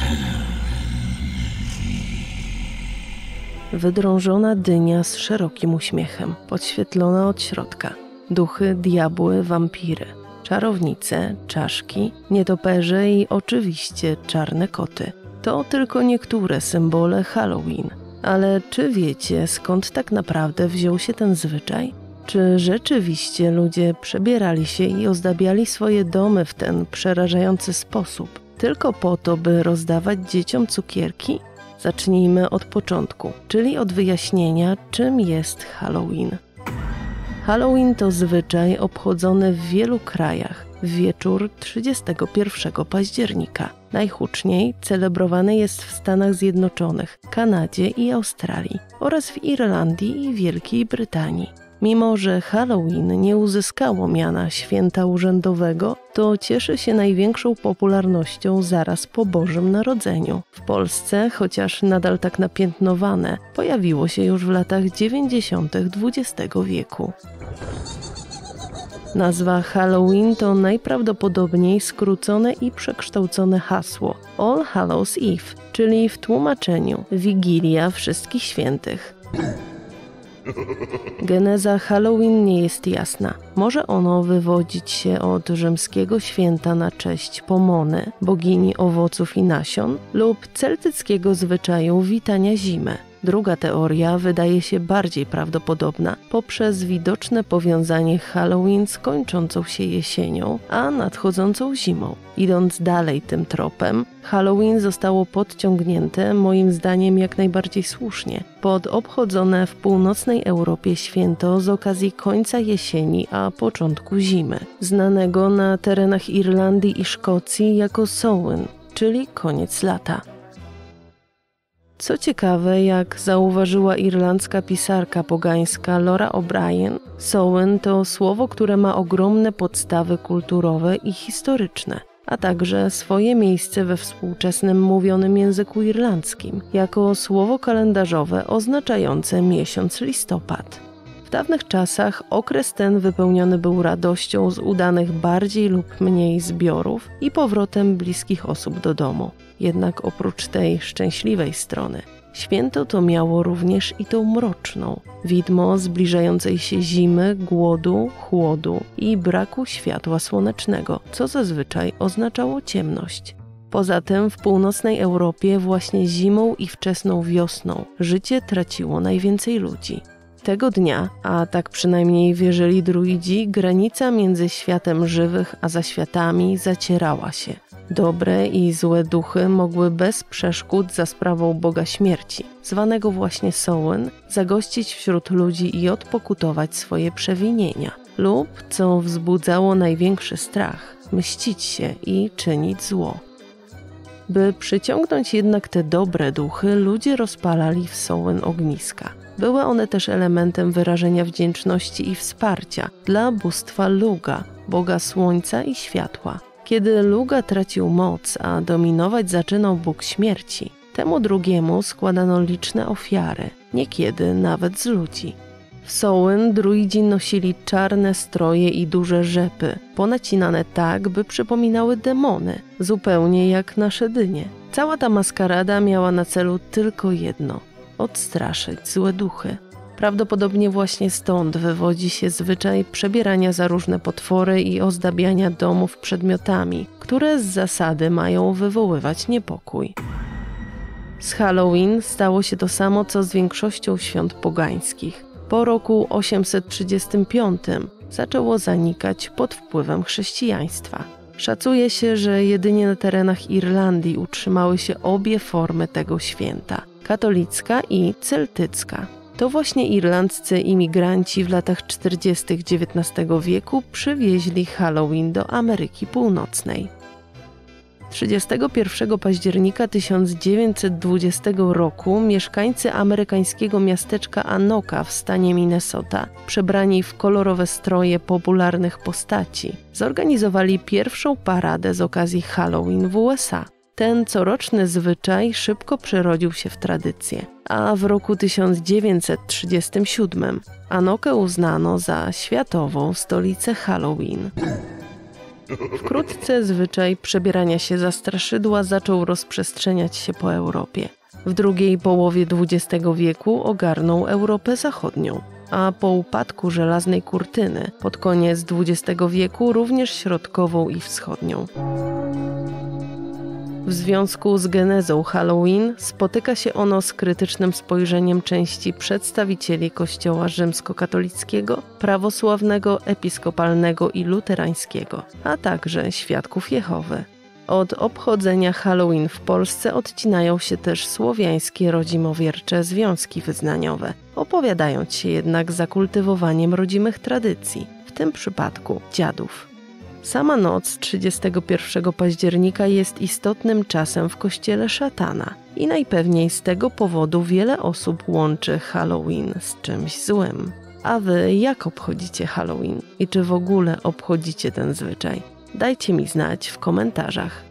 Wydrążona dynia z szerokim uśmiechem, podświetlona od środka. Duchy, diabły, wampiry, czarownice, czaszki, nietoperze i oczywiście czarne koty. To tylko niektóre symbole Halloween. Ale czy wiecie, skąd tak naprawdę wziął się ten zwyczaj? Czy rzeczywiście ludzie przebierali się i ozdabiali swoje domy w ten przerażający sposób, tylko po to, by rozdawać dzieciom cukierki? Zacznijmy od początku, czyli od wyjaśnienia, czym jest Halloween. Halloween to zwyczaj obchodzony w wielu krajach w wieczór 31 października. Najhuczniej celebrowany jest w Stanach Zjednoczonych, Kanadzie i Australii oraz w Irlandii i Wielkiej Brytanii. Mimo że Halloween nie uzyskało miana święta urzędowego, to cieszy się największą popularnością zaraz po Bożym Narodzeniu. W Polsce, chociaż nadal tak napiętnowane, pojawiło się już w latach 90. XX wieku. Nazwa Halloween to najprawdopodobniej skrócone i przekształcone hasło All Hallows Eve, czyli w tłumaczeniu Wigilia Wszystkich Świętych. Geneza Halloween nie jest jasna. Może ono wywodzić się od rzymskiego święta na cześć Pomony, bogini owoców i nasion, lub celtyckiego zwyczaju witania zimy. Druga teoria wydaje się bardziej prawdopodobna poprzez widoczne powiązanie Halloween z kończącą się jesienią, a nadchodzącą zimą. Idąc dalej tym tropem, Halloween zostało podciągnięte, moim zdaniem jak najbardziej słusznie, pod obchodzone w północnej Europie święto z okazji końca jesieni, a początku zimy, znanego na terenach Irlandii i Szkocji jako Samhain, czyli koniec lata. Co ciekawe, jak zauważyła irlandzka pisarka pogańska Laura O'Brien, Samhain to słowo, które ma ogromne podstawy kulturowe i historyczne, a także swoje miejsce we współczesnym mówionym języku irlandzkim, jako słowo kalendarzowe oznaczające miesiąc listopad. W dawnych czasach okres ten wypełniony był radością z udanych bardziej lub mniej zbiorów i powrotem bliskich osób do domu. Jednak oprócz tej szczęśliwej strony, święto to miało również i tą mroczną, widmo zbliżającej się zimy, głodu, chłodu i braku światła słonecznego, co zazwyczaj oznaczało ciemność. Poza tym w północnej Europie właśnie zimą i wczesną wiosną życie traciło najwięcej ludzi. Tego dnia, a tak przynajmniej wierzyli druidzi, granica między światem żywych a zaświatami zacierała się. Dobre i złe duchy mogły bez przeszkód za sprawą Boga Śmierci, zwanego właśnie Samhain, zagościć wśród ludzi i odpokutować swoje przewinienia. Lub, co wzbudzało największy strach, mścić się i czynić zło. By przyciągnąć jednak te dobre duchy, ludzie rozpalali w Samhain ogniska. Były one też elementem wyrażenia wdzięczności i wsparcia dla bóstwa Luga, boga słońca i światła. Kiedy Luga tracił moc, a dominować zaczynał Bóg Śmierci, temu drugiemu składano liczne ofiary, niekiedy nawet z ludzi. W Samhain druidzi nosili czarne stroje i duże rzepy, ponacinane tak, by przypominały demony, zupełnie jak nasze dynie. Cała ta maskarada miała na celu tylko jedno – odstraszyć złe duchy. Prawdopodobnie właśnie stąd wywodzi się zwyczaj przebierania za różne potwory i ozdabiania domów przedmiotami, które z zasady mają wywoływać niepokój. Z Halloween stało się to samo, co z większością świąt pogańskich. Po roku 835 zaczęło zanikać pod wpływem chrześcijaństwa. Szacuje się, że jedynie na terenach Irlandii utrzymały się obie formy tego święta – katolicka i celtycka. To właśnie irlandzcy imigranci w latach 40. XIX wieku przywieźli Halloween do Ameryki Północnej. 31 października 1920 roku mieszkańcy amerykańskiego miasteczka Anoka w stanie Minnesota, przebrani w kolorowe stroje popularnych postaci, zorganizowali pierwszą paradę z okazji Halloween w USA. Ten coroczny zwyczaj szybko przerodził się w tradycję, a w roku 1937 Anokę uznano za światową stolicę Halloween. Wkrótce zwyczaj przebierania się za straszydła zaczął rozprzestrzeniać się po Europie. W drugiej połowie XX wieku ogarnął Europę Zachodnią, a po upadku żelaznej kurtyny pod koniec XX wieku również środkową i wschodnią. W związku z genezą Halloween spotyka się ono z krytycznym spojrzeniem części przedstawicieli Kościoła rzymskokatolickiego, prawosławnego, episkopalnego i luterańskiego, a także świadków Jehowy. Od obchodzenia Halloween w Polsce odcinają się też słowiańskie rodzimowiercze związki wyznaniowe, opowiadając się jednak za kultywowaniem rodzimych tradycji, w tym przypadku dziadów. Sama noc 31 października jest istotnym czasem w kościele szatana i najpewniej z tego powodu wiele osób łączy Halloween z czymś złym. A wy jak obchodzicie Halloween i czy w ogóle obchodzicie ten zwyczaj? Dajcie mi znać w komentarzach.